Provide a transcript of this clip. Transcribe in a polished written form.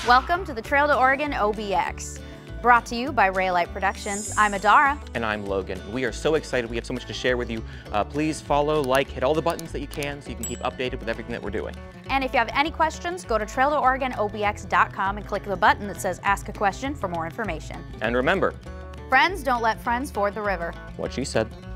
Welcome to the Trail to Oregon OBX. Brought to you by Rayolight Productions. I'm Adara. And I'm Logan. We are so excited. We have so much to share with you. Please follow, like, hit all the buttons that you can so you can keep updated with everything that we're doing. And if you have any questions, go to trailtooregonobx.com and click the button that says Ask a Question for more information. And remember, friends don't let friends ford the river. what she said.